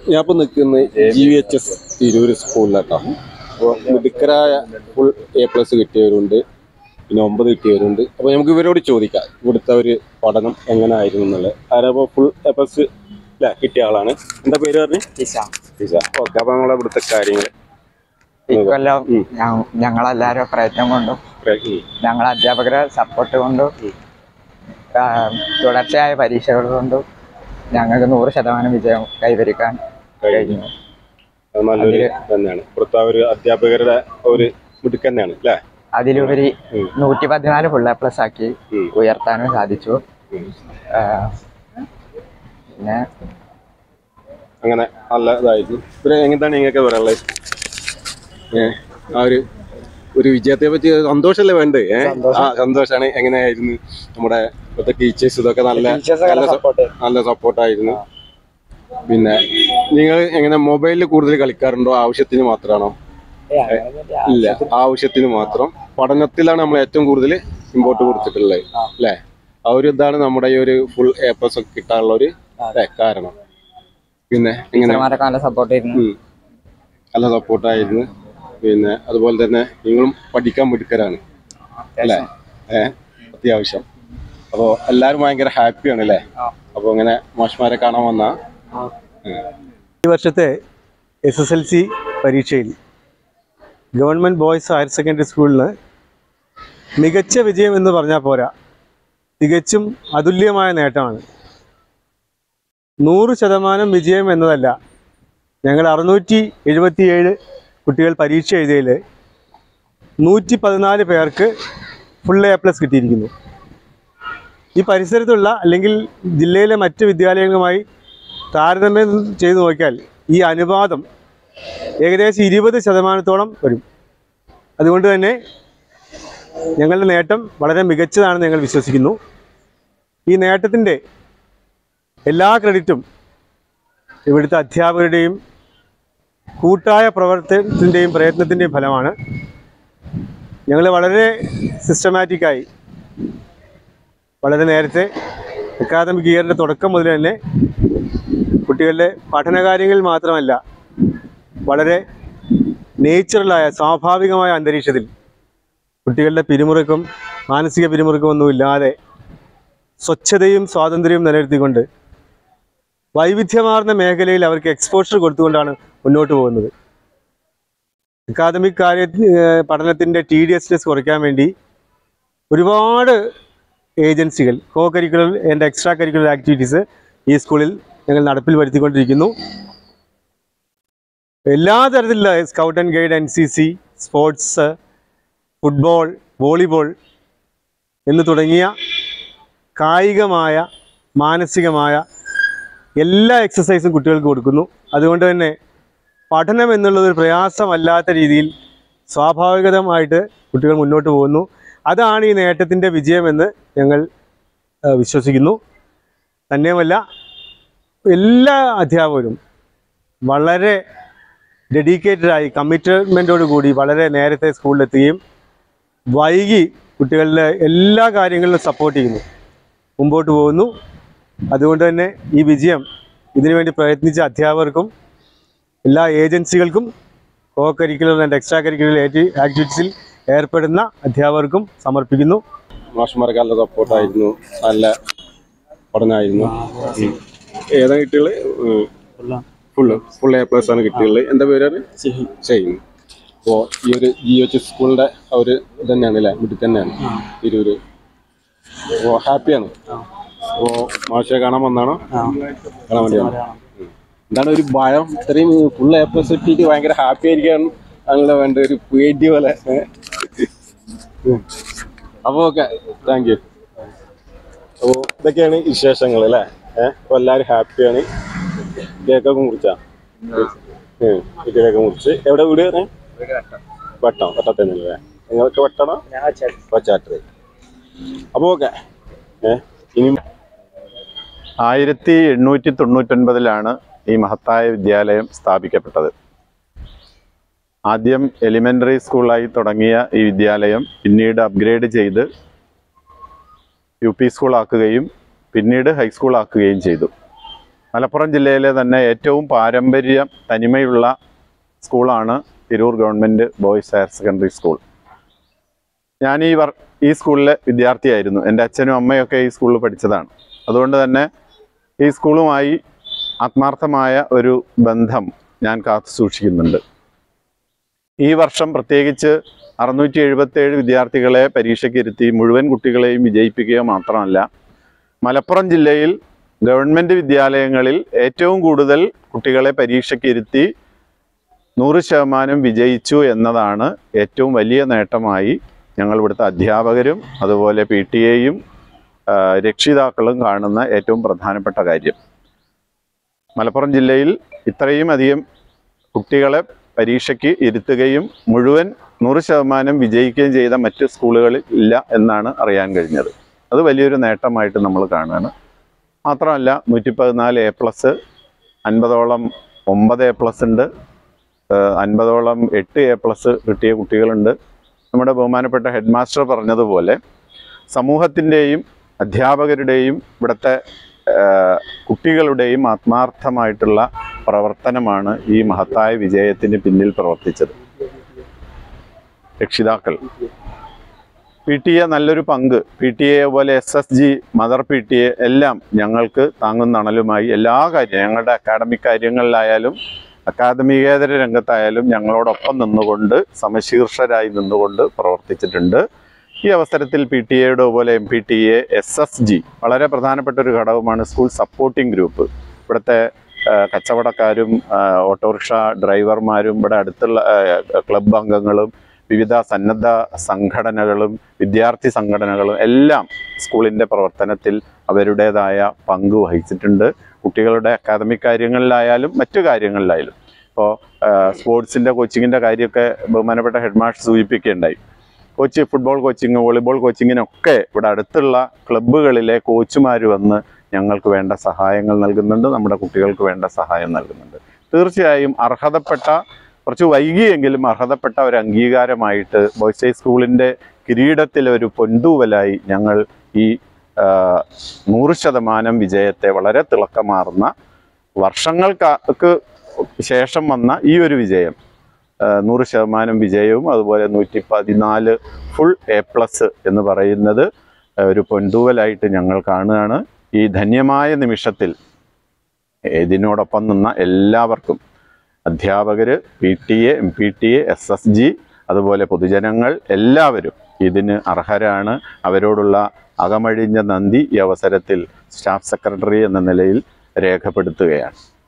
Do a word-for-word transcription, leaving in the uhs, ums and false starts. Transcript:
ഞാൻ ഇപ്പോൾ നിൽക്കുന്നത് G V H S Tirur സ്കൂളിലാട്ടോ. അപ്പോൾ മിടുക്കരായ ഫുൾ എ പ്ലസ് കിട്ടിയവരുണ്ട്, പിന്നെ ഒമ്പത് കിട്ടിയവരുണ്ട്. അപ്പോൾ നമുക്ക് ഇവരോട് ചോദിക്കാം ഇവിടുത്തെ ഒരു പഠനം എങ്ങനെ ആയിരുന്നു എന്നുള്ളത്. ആരപ്പോൾ ഫുൾ എ പ്ലസ് അല്ലേ കിട്ടിയ ആളാണ്. എന്താ പേര് പറഞ്ഞു? ടിസ. ടിസ. ഓക്കെ. അപ്പോൾ നമ്മളെ ഇവിടുത്തെ കാര്യങ്ങൾ ഇക്കൊല്ലം ഞങ്ങളെല്ലാവരും പ്രയത്നം കൊണ്ടും ഞങ്ങളെ അധ്യാപകരെ സപ്പോർട്ട് കൊണ്ടും തുടർച്ചയായ പരീക്ഷകൾ കൊണ്ടും ഞങ്ങൾക്ക് നൂറ് ശതമാനം വിജയം കൈവരിക്കാൻ കഴിഞ്ഞു. നല്ലൊരു തന്നെയാണ്. ഇവിടുത്തെ ഒരു അധ്യാപകരുടെ ഒരു മിടുക്ക് തന്നെയാണ് അല്ലേ? അതിലുപരി നൂറ്റി പതിനാല് ഫുൾ എ പ്ലസ് ആക്കി ഉയർത്താനും സാധിച്ചു. പിന്നെ അങ്ങനെ നല്ല ഇതായിരുന്നു. പിന്നെ എങ്ങനെയാണ് നിങ്ങൾക്ക് പറയാനുള്ളത്? ആ ഒരു ഒരു വിജയത്തെ പറ്റി സന്തോഷമല്ലേ വേണ്ടത്? ആ സന്തോഷമാണ്. എങ്ങനെയായിരുന്നു നമ്മുടെ ഇപ്പോഴത്തെ ടീച്ചേഴ്സ്? ഇതൊക്കെ നല്ല നല്ല സപ്പോർട്ടായിരുന്നു. പിന്നെ നിങ്ങൾ എങ്ങനെ മൊബൈലിൽ കൂടുതൽ കളിക്കാറുണ്ടോ? ആവശ്യത്തിന് മാത്രമാണോ? ഇല്ല, ആവശ്യത്തിന് മാത്രം. പഠനത്തിലാണ് നമ്മൾ ഏറ്റവും കൂടുതൽ ഇമ്പോർട്ട് കൊടുത്തിട്ടുള്ളത് അല്ലേ? ആ ഒരു ഇതാണ് നമ്മുടെ ഈ ഒരു ഫുൾ എ പ്ലസ് ഒക്കെ കിട്ടാനുള്ള ഒരു കാരണം. പിന്നെ എങ്ങനെ നല്ല സപ്പോർട്ടായിരുന്നു. പിന്നെ അതുപോലെ തന്നെ നിങ്ങളും പഠിക്കാൻ മിടുക്കരാണ് അല്ലേ? ഏഹ് അത്യാവശ്യം. അപ്പോൾ എല്ലാവരും ഭയങ്കര ഹാപ്പിയാണ് അല്ലേ? അപ്പോൾ ഇങ്ങനെ മാഷ്മാരെ കാണാൻ വന്ന ഈ വർഷത്തെ എസ് എസ് എൽ സി പരീക്ഷയിൽ ഗവൺമെൻറ് ബോയ്സ് ഹയർ സെക്കൻഡറി സ്കൂളിന് മികച്ച വിജയം എന്ന് പറഞ്ഞാൽ പോരാ, തികച്ചും അതുല്യമായ നേട്ടമാണ്. നൂറ് ശതമാനം വിജയം എന്നതല്ല, ഞങ്ങൾ അറുന്നൂറ്റി എഴുപത്തിയേഴ് കുട്ടികൾ പരീക്ഷ എഴുതിയതിൽ നൂറ്റി പതിനാല് പേർക്ക് ഫുൾ എ പ്ലസ് കിട്ടിയിരിക്കുന്നു. ഈ പരിസരത്തുള്ള അല്ലെങ്കിൽ ജില്ലയിലെ മറ്റ് വിദ്യാലയങ്ങളുമായി താരതമ്യം ചെയ്തു നോക്കിയാൽ ഈ അനുപാതം ഏകദേശം ഇരുപത് ശതമാനത്തോളം വരും. അതുകൊണ്ട് തന്നെ ഞങ്ങളുടെ നേട്ടം വളരെ മികച്ചതാണെന്ന് ഞങ്ങൾ വിശ്വസിക്കുന്നു. ഈ നേട്ടത്തിൻ്റെ എല്ലാ ക്രെഡിറ്റും ഇവിടുത്തെ അധ്യാപകരുടെയും കൂട്ടായ പ്രവർത്തനത്തിൻ്റെയും പ്രയത്നത്തിൻ്റെയും ഫലമാണ്. ഞങ്ങൾ വളരെ സിസ്റ്റമാറ്റിക്കായി വളരെ നേരത്തെ അക്കാദമിക് ഇയറിൻ്റെ തുടക്കം മുതൽ തന്നെ കുട്ടികളുടെ പഠനകാര്യങ്ങളിൽ മാത്രമല്ല, വളരെ നേച്ചുറലായ സ്വാഭാവികമായ അന്തരീക്ഷത്തിൽ കുട്ടികളുടെ പിരിമുറുക്കം മാനസിക പിരിമുറുക്കമൊന്നുമില്ലാതെ സ്വച്ഛതയും സ്വാതന്ത്ര്യവും നിലനിർത്തിക്കൊണ്ട് വൈവിധ്യമാർന്ന മേഖലയിൽ അവർക്ക് എക്സ്പോഷർ കൊടുത്തുകൊണ്ടാണ് മുന്നോട്ട് പോകുന്നത്. അക്കാദമിക് കാര്യ പഠനത്തിൻ്റെ ടി ഡി എസ് കുറയ്ക്കാൻ വേണ്ടി ഒരുപാട് ഏജൻസികൾ co curricular and extra curricular activities ഈ സ്കൂളിൽ ഞങ്ങൾ നടപ്പിൽ വരുത്തിക്കൊണ്ടിരിക്കുന്നു. എല്ലാ തരത്തിലുള്ള scout and guide, N C C, sports, football, volleyball എന്ന് തുടങ്ങിയ കായികമായ മാനസികമായ എല്ലാ എക്സസൈസും കുട്ടികൾക്ക് കൊടുക്കുന്നു. അതുകൊണ്ട് തന്നെ പഠനം എന്നുള്ളതൊരു പ്രയാസമല്ലാത്ത രീതിയിൽ സ്വാഭാവികമായിട്ട് കുട്ടികൾ മുന്നോട്ട് പോകുന്നു. അതാണ് ഈ നേട്ടത്തിൻ്റെ വിജയമെന്ന് ഞങ്ങൾ വിശ്വസിക്കുന്നു. തന്നെയുമല്ല, എല്ലാ അധ്യാപകരും വളരെ ഡെഡിക്കേറ്റഡായി കമ്മിറ്റ്മെൻറ്റോടു കൂടി വളരെ നേരത്തെ സ്കൂളിലെത്തുകയും വൈകി കുട്ടികളുടെ എല്ലാ കാര്യങ്ങളിലും സപ്പോർട്ട് ചെയ്യുന്നു, മുമ്പോട്ട് പോകുന്നു. അതുകൊണ്ട് തന്നെ ഈ വിജയം ഇതിനുവേണ്ടി പ്രയത്നിച്ച അധ്യാപകർക്കും എല്ലാ ഏജൻസികൾക്കും co curricular and extra curricular ആക്ടിവിറ്റീസിൽ ഏർപ്പെടുന്ന അധ്യാപകർക്കും സമർപ്പിക്കുന്നു. മാഷ്മാർക്ക് നല്ല സപ്പോർട്ടായിരുന്നു, നല്ല പഠനമായിരുന്നു. ഏതാ കിട്ടിയുള്ളത്? ഫുള്ള് ഫുൾ എ പ്ലസ് ആണ് കിട്ടിയുള്ളത്. എന്താ പേരാണ്? ഷെയ്ൻ. അപ്പോൾ ഈ ഒരു ജി എച്ച് സ്കൂളിൻ്റെ ഒരു ഇത് തന്നെയാണ് അല്ലേ? വീട്ടിൽ തന്നെയാണ് തിരൂര്. അപ്പോൾ ഹാപ്പിയാണ്. അപ്പോൾ മാഷെ കാണാൻ വന്നാണോ? കാണാൻ വേണ്ടിയാണ്. എന്താണ് ഒരു ഭയം? ഇത്രയും ഫുൾ എ പ്ലസ് കിട്ടിയിട്ട് ഭയങ്കര ഹാപ്പി ആയിരിക്കാണ് ആണല്ലോ വേണ്ട, ഒരു പേടി പോലെ. അപ്പോൾ ഓക്കെ, താങ്ക് യു. അപ്പോൾ ഇതൊക്കെയാണ് വിശേഷങ്ങൾ അല്ലേ? ഏഹ് അപ്പോൾ എല്ലാവരും ഹാപ്പിയാണ്. കേക്കൊക്കെ മുറിച്ചാ? കേക്കൊക്കെ മുറിച്ച്. എവിടെ വീട്? വെട്ടം. വെട്ടത്തന്നല്ലേ? നിങ്ങൾക്ക് വെട്ടണോ? വച്ചാട്ടർ. അപ്പോൾ ഓക്കെ. ഏഹ് ഇനി ആയിരത്തി എണ്ണൂറ്റി തൊണ്ണൂറ്റൊൻപതിലാണ് ഈ മഹത്തായ വിദ്യാലയം സ്ഥാപിക്കപ്പെട്ടത്. ആദ്യം എലിമെൻ്ററി സ്കൂളായി തുടങ്ങിയ ഈ വിദ്യാലയം പിന്നീട് അപ്ഗ്രേഡ് ചെയ്ത് യു പി സ്കൂളാക്കുകയും പിന്നീട് ഹൈസ്കൂളാക്കുകയും ചെയ്തു. മലപ്പുറം ജില്ലയിലെ തന്നെ ഏറ്റവും പാരമ്പര്യം തനിമയുള്ള സ്കൂളാണ് Tirur government boys higher secondary school. ഞാൻ ഈ വർ ഈ സ്കൂളിലെ വിദ്യാർത്ഥിയായിരുന്നു. എൻ്റെ അച്ഛനും അമ്മയൊക്കെ ഈ സ്കൂളിൽ പഠിച്ചതാണ്. അതുകൊണ്ട് തന്നെ ഈ സ്കൂളുമായി ആത്മാർത്ഥമായ ഒരു ബന്ധം ഞാൻ കാത്തു സൂക്ഷിക്കുന്നുണ്ട്. ഈ വർഷം പ്രത്യേകിച്ച് അറുന്നൂറ്റി എഴുപത്തേഴ് വിദ്യാർത്ഥികളെ പരീക്ഷയ്ക്ക് ഇരുത്തി മുഴുവൻ കുട്ടികളെയും വിജയിപ്പിക്കുക മാത്രമല്ല, മലപ്പുറം ജില്ലയിൽ ഗവൺമെൻറ് വിദ്യാലയങ്ങളിൽ ഏറ്റവും കൂടുതൽ കുട്ടികളെ പരീക്ഷയ്ക്ക് ഇരുത്തി നൂറ് ശതമാനം വിജയിച്ചു എന്നതാണ് ഏറ്റവും വലിയ നേട്ടമായി ഞങ്ങൾ ഇവിടുത്തെ അധ്യാപകരും അതുപോലെ പി ടി എയും രക്ഷിതാക്കളും കാണുന്ന ഏറ്റവും പ്രധാനപ്പെട്ട കാര്യം. മലപ്പുറം ജില്ലയിൽ ഇത്രയും അധികം കുട്ടികളെ പരീക്ഷയ്ക്ക് ഇരുത്തുകയും മുഴുവൻ നൂറ് ശതമാനം വിജയിക്കുകയും ചെയ്ത മറ്റ് സ്കൂളുകളിൽ ഇല്ല എന്നാണ് അറിയാൻ കഴിഞ്ഞത്. അത് വലിയൊരു നേട്ടമായിട്ട് നമ്മൾ കാണുകയാണ്. മാത്രമല്ല, നൂറ്റി പതിനാല് എ പ്ലസ്, അൻപതോളം ഒമ്പത് എ പ്ലസ് ഉണ്ട്, അൻപതോളം എട്ട് എ പ്ലസ് കിട്ടിയ കുട്ടികളുണ്ട്. നമ്മുടെ ബഹുമാനപ്പെട്ട ഹെഡ് മാസ്റ്റർ പറഞ്ഞതുപോലെ സമൂഹത്തിൻ്റെയും അധ്യാപകരുടെയും ഇവിടുത്തെ കുട്ടികളുടെയും ആത്മാർത്ഥമായിട്ടുള്ള പ്രവർത്തനമാണ് ഈ മഹത്തായ വിജയത്തിന് പിന്നിൽ പ്രവർത്തിച്ചത്. രക്ഷിതാക്കൾ, പി ടി എ നല്ലൊരു പങ്ക്, പി ടി എ പോലെ S S G, mother P T A എല്ലാം ഞങ്ങൾക്ക് താങ്ങും തണലുമായി എല്ലാ കാര്യം ഞങ്ങളുടെ അക്കാഡമിക് കാര്യങ്ങളിലായാലും അക്കാദമികേതര രംഗത്തായാലും ഞങ്ങളോടൊപ്പം നിന്നുകൊണ്ട് സമശീർഷരായി നിന്നുകൊണ്ട് പ്രവർത്തിച്ചിട്ടുണ്ട്. ഈ അവസരത്തിൽ പി ടി എയുടെ പോലെ M P T A, S S G വളരെ പ്രധാനപ്പെട്ട ഒരു ഘടകമാണ്. സ്കൂൾ സപ്പോർട്ടിംഗ് ഗ്രൂപ്പ്, ഇവിടുത്തെ കച്ചവടക്കാരും ഓട്ടോറിക്ഷ ഡ്രൈവർമാരും ഇവിടെ അടുത്തുള്ള ക്ലബ് അംഗങ്ങളും വിവിധ സന്നദ്ധ സംഘടനകളും വിദ്യാർത്ഥി സംഘടനകളും എല്ലാം സ്കൂളിൻ്റെ പ്രവർത്തനത്തിൽ അവരുടേതായ പങ്ക് വഹിച്ചിട്ടുണ്ട്. കുട്ടികളുടെ അക്കാദമിക് കാര്യങ്ങളിലായാലും മറ്റു കാര്യങ്ങളിലായാലും. ഇപ്പോൾ സ്പോർട്സിൻ്റെ കോച്ചിങ്ങിൻ്റെ കാര്യമൊക്കെ ബഹുമാനപ്പെട്ട ഹെഡ് മാസ്റ്റർ സൂചിപ്പിക്കുകയുണ്ടായി. കോച്ച് ഫുട്ബോൾ കോച്ചിങ്, വോളിബോൾ കോച്ചിങ്ങിനൊക്കെ ഇവിടെ അടുത്തുള്ള ക്ലബ്ബുകളിലെ കോച്ചുമാർ വന്ന് ഞങ്ങൾക്ക് വേണ്ട സഹായങ്ങൾ നൽകുന്നുണ്ട്, നമ്മുടെ കുട്ടികൾക്ക് വേണ്ട സഹായം നൽകുന്നുണ്ട്. തീർച്ചയായും അർഹതപ്പെട്ട, കുറച്ച് വൈകിയെങ്കിലും അർഹതപ്പെട്ട ഒരു അംഗീകാരമായിട്ട് ബോയ്സ് ഹൈ സ്കൂളിൻ്റെ കിരീടത്തിലൊരു പൊന്തൂവലായി ഞങ്ങൾ ഈ നൂറ് ശതമാനം വിജയത്തെ, വളരെ തിളക്കമാർന്ന വർഷങ്ങൾക്ക് ശേഷം വന്ന ഈ ഒരു വിജയം, നൂറ് ശതമാനം വിജയവും അതുപോലെ നൂറ്റി പതിനാല് ഫുൾ എ പ്ലസ് എന്ന് പറയുന്നത് ഒരു പൊന്തൂവലായിട്ട് ഞങ്ങൾ കാണുകയാണ്. ഈ ധന്യമായ നിമിഷത്തിൽ ഇതിനോടൊപ്പം നിന്ന എല്ലാവർക്കും, അധ്യാപകർ, P T A, M P T A, S S G, അതുപോലെ പൊതുജനങ്ങൾ എല്ലാവരും ഇതിന് അർഹരാണ്. അവരോടുള്ള അകമഴിഞ്ഞ നന്ദി ഈ അവസരത്തിൽ സ്റ്റാഫ് സെക്രട്ടറി എന്ന നിലയിൽ രേഖപ്പെടുത്തുകയാണ്.